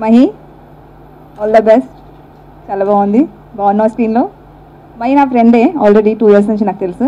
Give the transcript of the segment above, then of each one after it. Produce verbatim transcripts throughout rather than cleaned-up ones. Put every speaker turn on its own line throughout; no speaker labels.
Mahi all the best, చాలా బాగుంది, బాగున్నావు స్క్రీన్లో. మహి నా ఫ్రెండే, ఆల్రెడీ టూ ఇయర్స్ నుంచి నాకు తెలుసు.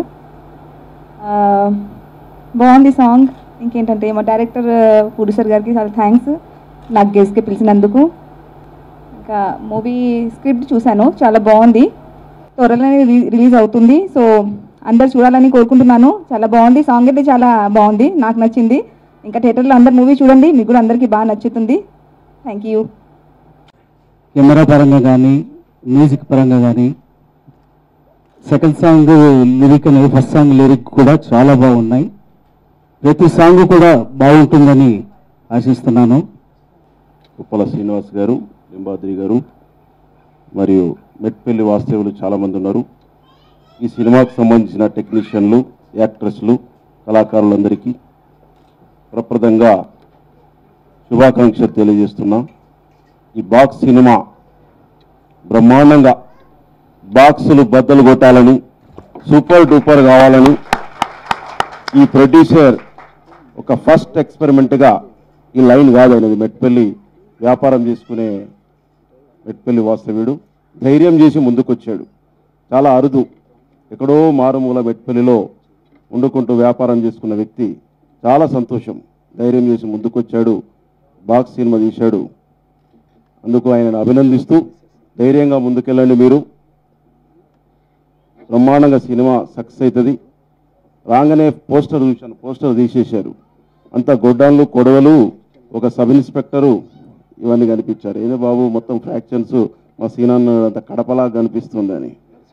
బాగుంది సాంగ్. ఇంకేంటంటే మా డైరెక్టర్ ప్రొడ్యూసర్ గారికి చాలా థ్యాంక్స్ నాకు గెస్ట్కి పిలిచినందుకు. ఇంకా మూవీ స్క్రిప్ట్ చూశాను, చాలా బాగుంది, త్వరలోనే రిలీజ్ అవుతుంది. సో అందరు చూడాలని కోరుకుంటున్నాను. చాలా బాగుంది, సాంగ్ అయితే చాలా బాగుంది, నాకు నచ్చింది. ఇంకా థియేటర్లో అందరు మూవీ చూడండి, మీకు కూడా అందరికీ బాగా నచ్చుతుంది. Thank you.
కెమెరా పరంగా కానీ మ్యూజిక్ పరంగా కానీ సెకండ్ సాంగ్ లిరిక్ అనేది ఫస్ట్ సాంగ్ లిరిక్ కూడా చాలా బాగున్నాయి. ప్రతి సాంగ్ కూడా బాగుంటుందని ఆశిస్తున్నాను.
ఉప్పల శ్రీనివాస్ గారు, లింబాద్రి గారు మరియు మెట్పల్లి వాస్తవులు చాలామంది ఉన్నారు. ఈ సినిమాకు సంబంధించిన టెక్నీషియన్లు, యాక్ట్రెస్లు, కళాకారులందరికీ ప్రప్రదంగా శుభాకాంక్షలు తెలియజేస్తున్నాం. ఈ బాక్స్ సినిమా బ్రహ్మాండంగా బాక్సులు బద్దలు కొట్టాలని, సూపర్ డూపర్ కావాలని ఈ ప్రొడ్యూసర్ ఒక ఫస్ట్ ఎక్స్పెరిమెంట్గా, ఈ లైన్ కాదు అనేది, మెట్పల్లి వ్యాపారం చేసుకునే మెట్పల్లి వాస్తవ్యుడు ధైర్యం చేసి ముందుకొచ్చాడు. చాలా అరుదు, ఎక్కడో మారుమూల మెట్పల్లిలో వండుకుంటూ వ్యాపారం చేసుకున్న వ్యక్తి. చాలా సంతోషం, ధైర్యం చేసి ముందుకొచ్చాడు, బాక్స్ సినిమా తీశాడు. అందుకు ఆయనను అభినందిస్తూ ధైర్యంగా ముందుకెళ్ళండి. మీరు బ్రహ్మాండంగా సినిమా సక్సెస్ అవుతుంది. రాగానే పోస్టర్ చూశాను, పోస్టర్ తీసేశారు. అంత గొడ్డాన్లు, కొడవలు, ఒక సబ్ ఇన్స్పెక్టరు ఇవన్నీ కనిపించారు. ఏదో బాబు మొత్తం ఫ్రాక్షన్స్ మా సీనాన్న అంత కడపలా కనిపిస్తుందని.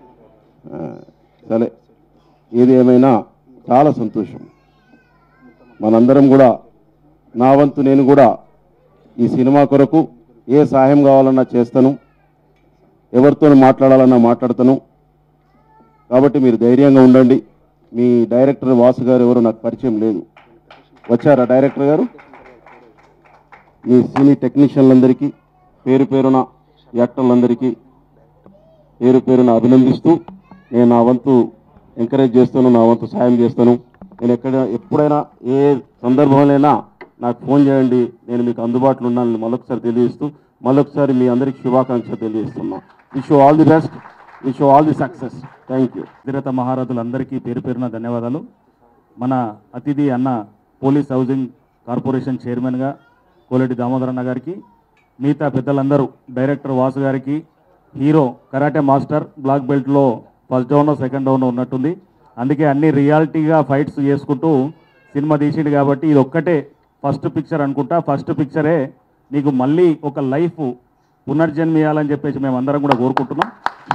సరే, ఏది ఏమైనా చాలా సంతోషం. మనందరం కూడా, నా వంతు నేను కూడా ఈ సినిమా కొరకు ఏ సహాయం కావాలన్నా చేస్తాను, ఎవరితో మాట్లాడాలన్నా మాట్లాడతాను. కాబట్టి మీరు ధైర్యంగా ఉండండి. మీ డైరెక్టర్ వాసు గారు ఎవరు నాకు పరిచయం లేదు, వచ్చారా డైరెక్టర్ గారు? మీ సినీ టెక్నీషియన్లందరికీ పేరు పేరున, యాక్టర్లందరికీ పేరు పేరున అభినందిస్తూ నేను నా వంతు ఎంకరేజ్ చేస్తాను, నా వంతు సాయం చేస్తాను. నేను ఎక్కడ ఎప్పుడైనా ఏ సందర్భంలోనైనా నాకు ఫోన్ చేయండి, నేను మీకు అందుబాటులో ఉన్నాను మళ్ళొకసారి తెలియజేస్తూ, మళ్ళొకసారి మీ అందరికీ శుభాకాంక్షలు తెలియజేస్తున్నా. Wish you all the best, wish you all the success. Thank you.
ధీరత మహారథులందరికీ పేరు పేరున ధన్యవాదాలు. మన అతిథి అన్న పోలీస్ హౌసింగ్ కార్పొరేషన్ చైర్మన్గా కోలేటి దామోదరన్న గారికి, మిగతా పెద్దలందరూ, డైరెక్టర్ వాసు గారికి, హీరో కరాటే మాస్టర్ బ్లాక్ బెల్ట్లో ఫస్ట్ డౌన్లో సెకండ్ డౌన్లో ఉన్నట్టుంది, అందుకే అన్ని రియాలిటీగా ఫైట్స్ చేసుకుంటూ సినిమా తీసిండు. కాబట్టి ఇది ఒక్కటే ఫస్ట్ పిక్చర్ అనుకుంటా. ఫస్ట్ పిక్చరే నీకు మళ్ళీ ఒక లైఫ్ పునర్జన్మ ఇవ్వాలని చెప్పేసి మేము అందరం కూడా కోరుకుంటున్నాం.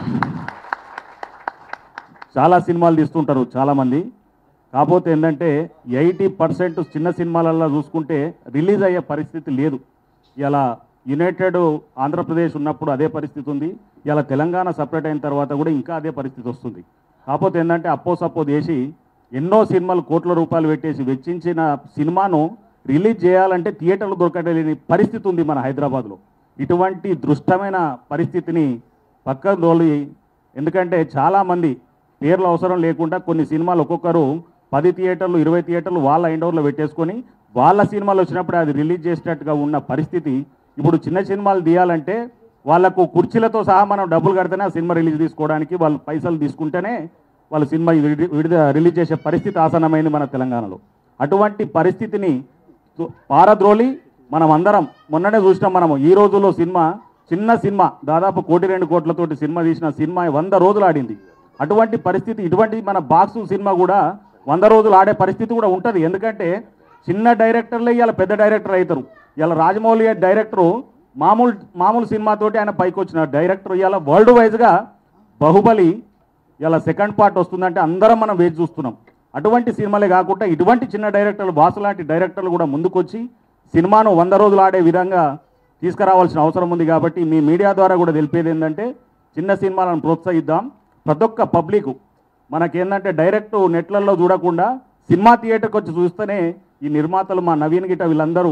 చాలా సినిమాలు తీస్తుంటారు చాలామంది, కాకపోతే ఏంటంటే ఎయిటీ పర్సెంట్ చిన్న సినిమాలలో చూసుకుంటే రిలీజ్ అయ్యే పరిస్థితి లేదు. ఇలా యునైటెడ్ ఆంధ్రప్రదేశ్ ఉన్నప్పుడు అదే పరిస్థితి ఉంది, ఇలా తెలంగాణ సపరేట్ అయిన తర్వాత కూడా ఇంకా అదే పరిస్థితి వస్తుంది. కాకపోతే ఏంటంటే అప్పో సప్పో చేసి ఎన్నో సినిమాలు కోట్ల రూపాయలు పెట్టేసి వెచ్చించిన సినిమాను రిలీజ్ చేయాలంటే థియేటర్లు దొరకలేని పరిస్థితి ఉంది మన హైదరాబాద్లో. ఇటువంటి దృష్టమైన పరిస్థితిని పక్కన తోలి, ఎందుకంటే చాలామంది పేర్లు అవసరం లేకుండా కొన్ని సినిమాలు ఒక్కొక్కరు పది థియేటర్లు, ఇరవై థియేటర్లు వాళ్ళ ఇండోర్లో పెట్టేసుకొని వాళ్ళ సినిమాలు వచ్చినప్పుడు అది రిలీజ్ చేసేటట్టుగా ఉన్న పరిస్థితి. ఇప్పుడు చిన్న సినిమాలు తీయాలంటే వాళ్ళకు కుర్చీలతో సహా మనం డబ్బులు కడితేనే ఆ సినిమా రిలీజ్ తీసుకోవడానికి, వాళ్ళు పైసలు తీసుకుంటేనే వాళ్ళు సినిమా విడుద రిలీజ్ చేసే పరిస్థితి ఆసన్నమైంది మన తెలంగాణలో. అటువంటి పరిస్థితిని పారద్రోలి మనం అందరం మొన్ననే చూసినాం. మనము ఈ రోజుల్లో సినిమా, చిన్న సినిమా దాదాపు కోటి రెండు కోట్లతోటి సినిమా తీసిన సినిమా వంద రోజులు ఆడింది. అటువంటి పరిస్థితి, ఇటువంటి మన బాక్సు సినిమా కూడా వంద రోజులు ఆడే పరిస్థితి కూడా ఉంటుంది. ఎందుకంటే చిన్న డైరెక్టర్లే ఇలా పెద్ద డైరెక్టర్ అవుతారు. ఇలా రాజమౌళి డైరెక్టరు మామూలు మామూలు సినిమాతోటి ఆయన పైకి వచ్చిన డైరెక్టర్ ఇలా వరల్డ్ వైజ్గా బాహుబలి ఇలా సెకండ్ పార్ట్ వస్తుందంటే అందరం మనం వేచి చూస్తున్నాం. అటువంటి సినిమాలే కాకుండా ఇటువంటి చిన్న డైరెక్టర్లు, బాసు లాంటి డైరెక్టర్లు కూడా ముందుకొచ్చి సినిమాను వంద రోజులు ఆడే విధంగా తీసుకురావాల్సిన అవసరం ఉంది. కాబట్టి మీ మీడియా ద్వారా కూడా తెలిపేది ఏంటంటే చిన్న సినిమాలను ప్రోత్సహిద్దాం. ప్రతి ఒక్క పబ్లిక్ మనకేంటంటే డైరెక్ట్ నెట్లలో చూడకుండా సినిమా థియేటర్కి వచ్చి చూస్తేనే ఈ నిర్మాతలు, మా నవీన్ గిట వీళ్ళందరూ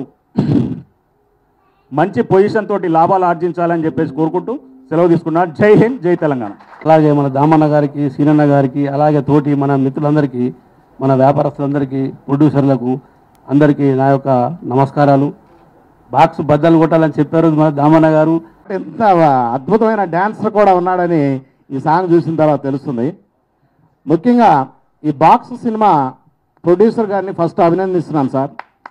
మంచి పొజిషన్ తోటి లాభాలు ఆర్జించాలని చెప్పేసి కోరుకుంటూ సెలవు తీసుకున్నారు. జై హింద్, జై తెలంగాణ.
అలాగే మన దామన్న గారికి, సీనన్న గారికి, అలాగే తోటి మన మిత్రులందరికీ, మన వ్యాపారస్తులందరికీ, ప్రొడ్యూసర్లకు అందరికీ నా యొక్క నమస్కారాలు. బాక్స్ బద్దలు కొట్టాలని చెప్పారు మన దామన్న గారు.
ఎంత అద్భుతమైన డ్యాన్సర్ కూడా ఉన్నాడని ఈ సాంగ్ చూసిన తర్వాత తెలుస్తుంది. ముఖ్యంగా ఈ బాక్స్ సినిమా ప్రొడ్యూసర్ గారిని ఫస్ట్ అభినందిస్తున్నాను సార్.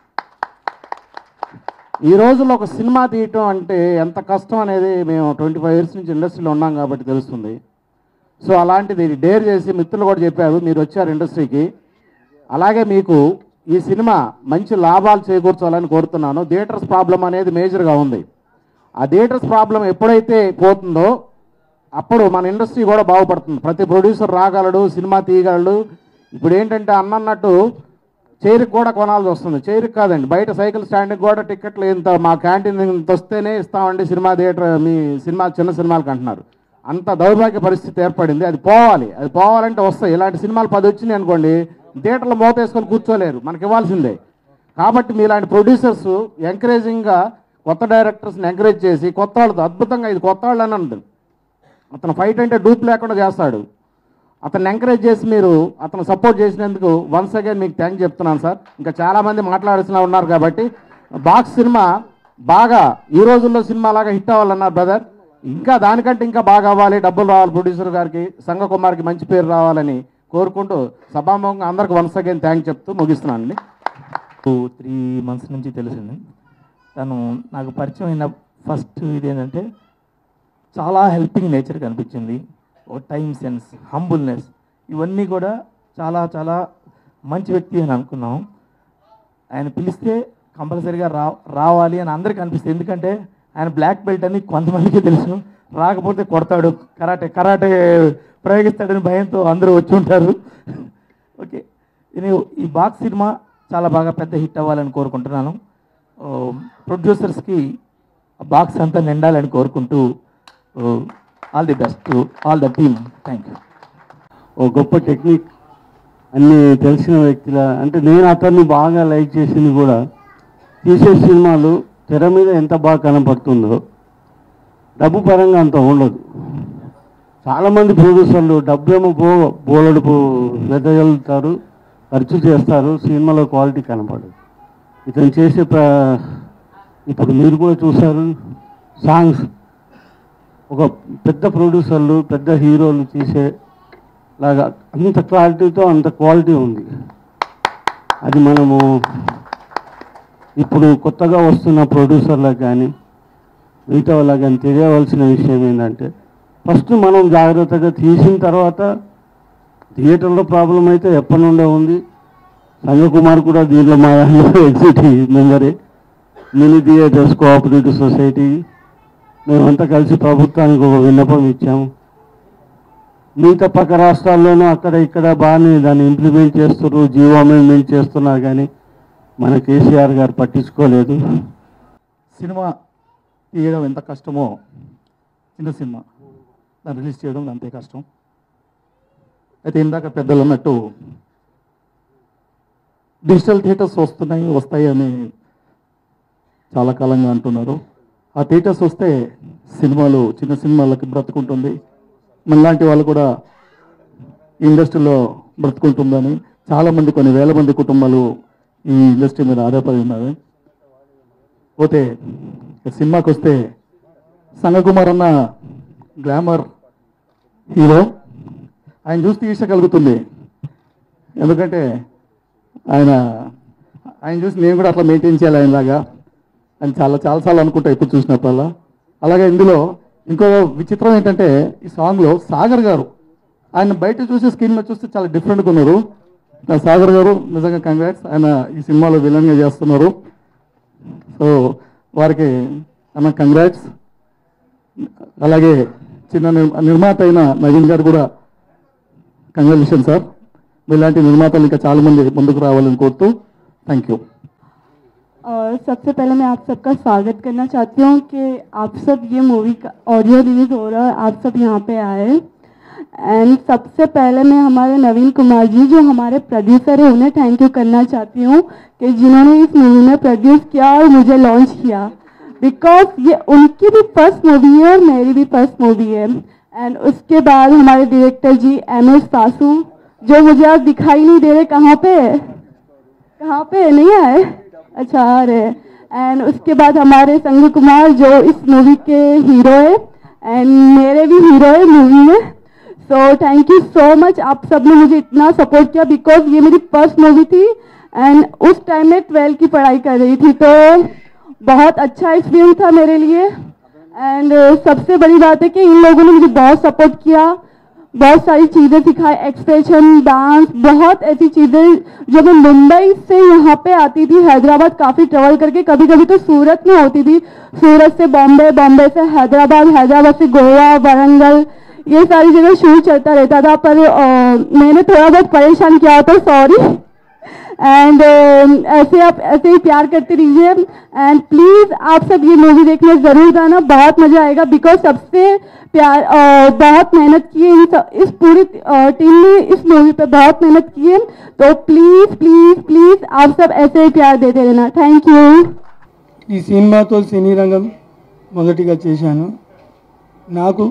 ఈ రోజుల్లో ఒక సినిమా తీయటం అంటే ఎంత కష్టం అనేది మేము ట్వంటీ ఫైవ్ ఇయర్స్ నుంచి ఇండస్ట్రీలో ఉన్నాం కాబట్టి తెలుస్తుంది. సో అలాంటిది డేర్ చేసి మిత్రులు కూడా చెప్పారు మీరు వచ్చారు ఇండస్ట్రీకి. అలాగే మీకు ఈ సినిమా మంచి లాభాలు చేకూర్చాలని కోరుతున్నాను. థియేటర్స్ ప్రాబ్లం అనేది మేజర్గా ఉంది. ఆ థియేటర్స్ ప్రాబ్లం ఎప్పుడైతే పోతుందో అప్పుడు మన ఇండస్ట్రీ కూడా బాగుపడుతుంది. ప్రతి ప్రొడ్యూసర్ రాగలడు, సినిమా తీయగలడు. ఇప్పుడు ఏంటంటే అన్నట్టు చైర్కి కూడా కొనాల్సి వస్తుంది. చైర్కి కాదండి, బయట సైకిల్ స్టాండ్కి కూడా టికెట్లు ఇంత మా క్యాంటీన్ ఇంత వస్తేనే ఇస్తామండి సినిమా థియేటర్, మీ సినిమా చిన్న సినిమాలకు అంటున్నారు. అంత దౌర్భాగ్య పరిస్థితి ఏర్పడింది. అది పోవాలి. అది పోవాలంటే వస్తాయి. ఇలాంటి సినిమాలు పది వచ్చినాయి అనుకోండి, థియేటర్లో మోత వేసుకొని కూర్చోలేరు, మనకి ఇవ్వాల్సిందే. కాబట్టి మీలాంటి ప్రొడ్యూసర్స్ ఎంకరేజింగ్గా కొత్త డైరెక్టర్స్ని ఎంకరేజ్ చేసి కొత్త వాళ్ళతో అద్భుతంగా ఇది కొత్త వాళ్ళు అని ఉంటుంది. అతను ఫైట్ అంటే డూప్ లేకుండా చేస్తాడు. అతన్ని ఎంకరేజ్ చేసి మీరు అతను సపోర్ట్ చేసినందుకు వన్స్ అగైన్ మీకు థ్యాంక్ చెప్తున్నాను సార్. ఇంకా చాలామంది మాట్లాడాల్సిన ఉన్నారు కాబట్టి బాక్స్ సినిమా బాగా ఈ రోజుల్లో సినిమా లాగా హిట్ అవ్వాలన్నారు బ్రదర్. ఇంకా దానికంటే ఇంకా బాగా అవ్వాలి, డబ్బులు రావాలి, ప్రొడ్యూసర్ గారికి సంఘ కుమార్కి మంచి పేరు రావాలని కోరుకుంటూ సభాముఖంగా అందరికి వన్స్ అగైన్ థ్యాంక్ చెప్తూ ముగిస్తున్నాను అండి.
త్రీ మంత్స్ నుంచి తెలిసింది. తను నాకు పరిచయం అయిన ఫస్ట్ ఇది ఏంటంటే చాలా హెల్పింగ్ నేచర్ కనిపించింది. ఓ టైం సెన్స్, హంబుల్నెస్, ఇవన్నీ కూడా చాలా చాలా మంచి వ్యక్తి అని అనుకున్నాం. ఆయన పిలిస్తే కంపల్సరీగా రా రావాలి అని అందరికీ అనిపిస్తుంది. ఎందుకంటే ఆయన బ్లాక్ బెల్ట్ అని కొంతమందికి తెలుసు, రాకపోతే కొడతాడు, కరాటే కరాటే ప్రయోగిస్తాడని భయంతో అందరూ వచ్చి ఉంటారు. ఓకే, నేను ఈ బాక్స్ సినిమా చాలా బాగా పెద్ద హిట్ అవ్వాలని కోరుకుంటున్నాను. ప్రొడ్యూసర్స్కి బాక్స్ అంతా నిండాలని కోరుకుంటూ all the best to all the team. Thank you.
ఓ గొప్ప టెక్నిక్ అన్నీ తెలిసిన వ్యక్తుల అంటే నేను అతన్ని బాగా లైక్ చేసింది కూడా తీసే సినిమాలు తెర మీద ఎంత బాగా కనపడుతుందో డబ్బు పరంగా అంత ఉండదు. చాలామంది ప్రొడ్యూసర్లు డబ్బు ఏమో బో బోలడు వెదగలుగుతారు, ఖర్చు చేస్తారు, సినిమాలో క్వాలిటీ కనపడదు. ఇతను చేసే ప్ర ఇప్పుడు మీరు కూడా చూసారు సాంగ్స్ ఒక పెద్ద ప్రొడ్యూసర్లు పెద్ద హీరోలు తీసేలాగా అంత క్వాలిటీతో అంత క్వాలిటీ ఉంది. అది మనము ఇప్పుడు కొత్తగా వస్తున్న ప్రొడ్యూసర్లకు కానీ మిగతా వాళ్ళకి కానీ తెలియవలసిన విషయం ఏంటంటే ఫస్ట్ మనం జాగ్రత్తగా తీసిన తర్వాత థియేటర్లో ప్రాబ్లం అయితే ఎప్పటి నుండే ఉంది. సంఘకుమార్ కూడా దీంట్లో మా ఎగ్జిక్యూటివ్ మెంబరే. మినీ థియేటర్స్ కోఆపరేటివ్ సొసైటీ మేమంతా కలిసి ప్రభుత్వానికి ఒక విన్నపం ఇచ్చాము. మిగతా పక్క రాష్ట్రాల్లోనూ అక్కడ ఇక్కడ బాగానే దాన్ని ఇంప్లిమెంట్ చేస్తున్నారు, జీవో అమెండ్మెంట్ చేస్తున్నారు, కానీ మన కేసీఆర్ గారు పట్టించుకోలేదు.
సినిమా తీయడం ఎంత కష్టమో చిన్న సినిమా దాన్ని రిలీజ్ చేయడం అంతే కష్టం. అయితే ఇందాక పెద్దలు అన్నట్టు డిజిటల్ థియేటర్స్ వస్తున్నాయి వస్తాయి అని చాలా కాలంగా అంటున్నారు. ఆ థియేటర్స్ వస్తే సినిమాలు చిన్న సినిమాలకి బ్రతుకుంటుంది, మనలాంటి వాళ్ళు కూడా ఇండస్ట్రీలో బ్రతుకుంటుందని చాలామంది కొన్ని వేల మంది కుటుంబాలు ఈ ఇండస్ట్రీ మీద ఆధారపడి ఉన్నారు. పోతే సినిమాకి వస్తే సంఘకుమార్ అన్న గ్లామర్ హీరో, ఆయన చూస్తే ఈర్ష్య కలుగుతుంది. ఎందుకంటే ఆయన ఆయన చూసి నేను కూడా అట్లా మెయింటైన్ చేయాలి ఆయనలాగా అని చాలా చాలాసార్లు అనుకుంటా ఇప్పుడు చూసినప్పుడల్లా. అలాగే ఇందులో ఇంకో విచిత్రం ఏంటంటే ఈ సాంగ్లో సాగర్ గారు ఆయన బయట చూసి స్క్రీన్ మీద చూస్తే చాలా డిఫరెంట్గా ఉన్నారు. సాగర్ గారు నిజంగా కంగ్రాట్స్, ఆయన ఈ సినిమాలో విలన్గా చేస్తున్నారు. సో వారికి అన్న కంగ్రాట్స్. అలాగే చిన్న నిర్మాత అయిన నవీన్ గారు కూడా కంగ్రాచులేషన్ సార్. మీలాంటి నిర్మాతలు ఇంకా చాలామంది ముందుకు రావాలని కోరుతూ థ్యాంక్ యూ.
और सबसे पहले मैं आप सबका स्वागत करना चाहती हूँ कि आप सब ये मूवी का ऑडियो रिलीज हो रहा है, आप सब यहाँ पे आए. एंड सबसे पहले मैं हमारे नवीन कुमार जी जो हमारे प्रोड्यूसर है उन्हें थैंक यू करना चाहती हूँ कि जिन्होंने इस मूवी में प्रोड्यूस किया और मुझे लॉन्च किया, बिकॉज ये उनकी भी फर्स्ट मूवी है और मेरी भी फर्स्ट मूवी है. एंड उसके बाद हमारे डायरेक्टर जी एम एस सासू जो मुझे आज दिखाई नहीं दे रहे, कहाँ पे कहाँ पे नहीं आए, अच्छा आ रहे. एंड उसके बाद हमारे संग कुमार जो इस मूवी के हीरो है एंड मेरे भी हीरो है मूवी में। So thank you so much, आप सब ने मुझे इतना सपोर्ट किया बिकॉज ये मेरी फर्स्ट मूवी थी एंड उस टाइम में ट्वेल्थ की पढ़ाई कर रही थी, तो बहुत अच्छा एक्सपीरियंस था मेरे लिए। एंड uh, सबसे बड़ी बात है कि इन लोगों ने मुझे बहुत सपोर्ट किया, बहुत सारी चीज़ें सिखाई, एक्सप्रेशन, डांस, बहुत ऐसी चीज़ें जो मैं मुंबई से यहाँ पे आती थी, हैदराबाद काफ़ी ट्रेवल करके, कभी कभी तो सूरत में होती थी, सूरत से बॉम्बे, बॉम्बे से हैदराबाद, हैदराबाद से गोवा, वारंगल, ये सारी जगह शूट चलता रहता था। पर uh, मैंने थोड़ा बहुत परेशान किया तो सॉरी। एंड uh, ऐसे आप ऐसे ही प्यार करते रहिए एंड प्लीज़ आप सब ये मूवी देखने ज़रूर जाना, बहुत मज़ा आएगा बिकॉज सबसे प्यार uh, बहुत मेहनत की है इन इस पूरी टीम uh, ने इस मूवी पे बहुत मेहनत की है, तो प्लीज़ प्लीज़ प्लीज़ आप सब ऐसे ही प्यार देते रहना। Thank you.
ఈ సినిమాతో సినీ రంగం మొదటిగా చేశాను. నాకు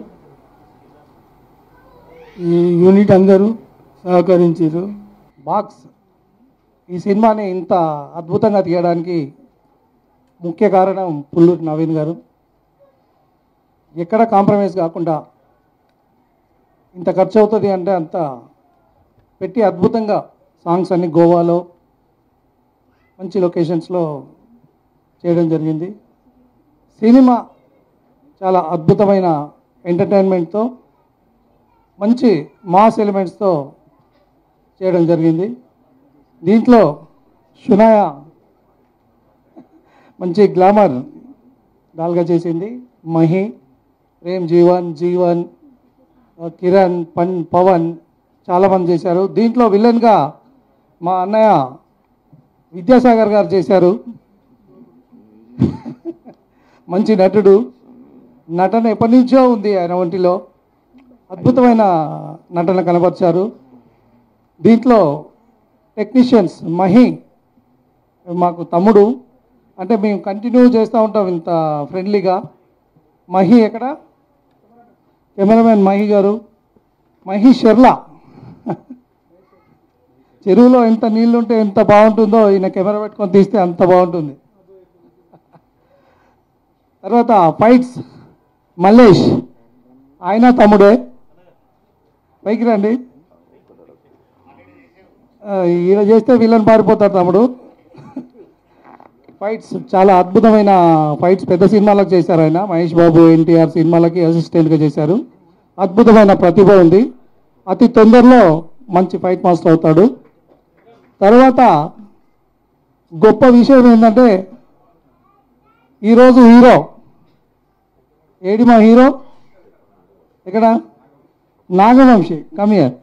ఈ యూనిట్ అందరూ సహకరించారు. బాక్స్ ఈ సినిమాని ఇంత అద్భుతంగా తీయడానికి ముఖ్య కారణం పుల్లూరి నవీన్ గారు. ఎక్కడ కాంప్రమైజ్ కాకుండా ఇంత ఖర్చు అవుతుంది అంటే అంత పెట్టి అద్భుతంగా సాంగ్స్ అన్ని గోవాలో మంచి లొకేషన్స్లో చేయడం జరిగింది. సినిమా చాలా అద్భుతమైన ఎంటర్టైన్మెంట్తో మంచి మాస్ ఎలిమెంట్స్తో చేయడం జరిగింది. దీంట్లో షునాయ మంచి గ్లామర్ డాల్గా చేసింది. మహి, ప్రేమ్, జీవన్ జీవన్ కిరణ్, పన్ పవన్ చాలామంది చేశారు. దీంట్లో విలన్గా మా అన్నయ్య విద్యాసాగర్ గారు చేశారు. మంచి నటుడు, నటన ఎప్పటి నుంచో ఉంది ఆయన ఒంటిలో, అద్భుతమైన నటన కనబరిచారు. దీంట్లో టెక్నీషియన్స్ మహి మాకు తమ్ముడు, అంటే మేము కంటిన్యూ చేస్తూ ఉంటాం ఇంత ఫ్రెండ్లీగా. మహి ఎక్కడ కెమెరామెన్ మహి గారు, మహి షెర్లా, చెరువులో ఎంత నీళ్ళు ఉంటే ఎంత బాగుంటుందో ఈయన కెమెరా పెట్టుకొని తీస్తే అంత బాగుంటుంది. తర్వాత ఫైట్స్ మల్లేష్, ఆయన తమ్ముడే, పైకి రండి. ఈయన చేస్తే విలన్ పారిపోతాడు తమ్ముడు. ఫైట్స్ చాలా అద్భుతమైన ఫైట్స్ పెద్ద సినిమాలకు చేశారు ఆయన. మహేష్ బాబు, ఎన్టీఆర్ సినిమాలకి అసిస్టెంట్గా చేశారు. అద్భుతమైన ప్రతిభ ఉంది. అతి తొందరలో మంచి ఫైట్ మాస్టర్ అవుతాడు. తర్వాత గొప్ప విషయం ఏంటంటే ఈరోజు హీరో ఏడి మా హీరో ఇక్కడ నాగవంశీ కమియర్.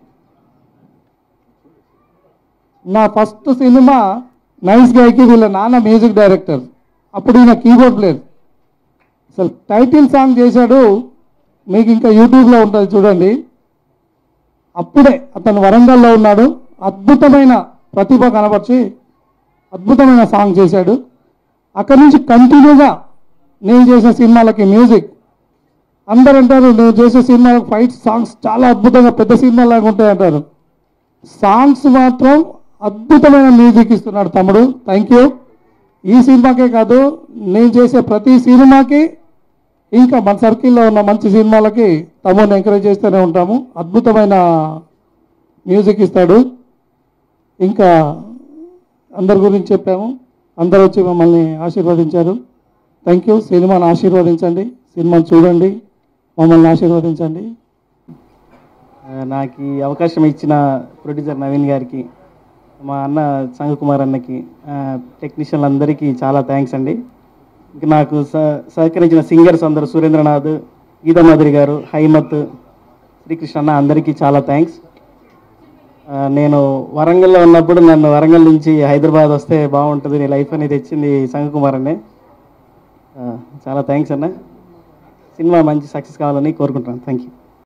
నా ఫస్ట్ సినిమా నైస్ గైకి వీళ్ళ నాన్న మ్యూజిక్ డైరెక్టర్, అప్పుడు ఈయన కీబోర్డ్ ప్లేయర్. అసలు టైటిల్ సాంగ్ చేశాడు, మీకు ఇంకా యూట్యూబ్లో ఉంటుంది చూడండి. అప్పుడే అతను వరంగల్లో ఉన్నాడు, అద్భుతమైన ప్రతిభ కనబరిచి అద్భుతమైన సాంగ్ చేశాడు. అక్కడి నుంచి కంటిన్యూగా నేను చేసే సినిమాలకి మ్యూజిక్, అందరు అంటారు నేను చేసే సినిమాలకు ఫైట్ సాంగ్స్ చాలా అద్భుతంగా పెద్ద సినిమాలాగా ఉంటాయి అంటారు. సాంగ్స్ మాత్రం అద్భుతమైన మ్యూజిక్ ఇస్తున్నాడు తమ్ముడు. Thank you. ఈ సినిమాకే కాదు, నేను చేసే ప్రతి సినిమాకి ఇంకా మన సర్కిల్లో ఉన్న మంచి సినిమాలకి తమ్ముడిని ఎంకరేజ్ చేస్తూనే ఉంటాము. అద్భుతమైన మ్యూజిక్ ఇస్తాడు. ఇంకా అందరి గురించి చెప్పాము, అందరూ వచ్చి మమ్మల్ని ఆశీర్వదించారు. Thank you. సినిమాని ఆశీర్వదించండి, సినిమాని చూడండి, మమ్మల్ని ఆశీర్వదించండి.
నాకు ఈ అవకాశం ఇచ్చిన ప్రొడ్యూసర్ నవీన్ గారికి, మా అన్న సంగ కుమార్ అన్నకి, టెక్నీషియన్లు అందరికీ చాలా థ్యాంక్స్ అండి. ఇంక నాకు సహకరించిన సింగర్స్ అందరూ సురేంద్రనాథ్, గీతామాధురి గారు, హైమత్, శ్రీకృష్ణ అన్న అందరికీ చాలా థ్యాంక్స్. నేను వరంగల్లో ఉన్నప్పుడు నన్ను వరంగల్ నుంచి హైదరాబాద్ వస్తే బాగుంటుంది నీ లైఫ్ అనేది తెచ్చింది సంగ కుమార్ అన్నే. చాలా థ్యాంక్స్ అన్న. సినిమా మంచి సక్సెస్ కావాలని కోరుకుంటున్నాను. Thank you.